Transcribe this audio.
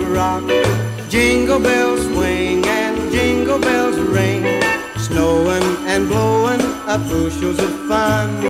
rock. Jingle bells swing and jingle bells ring, snowing and blowing up bushels of fun.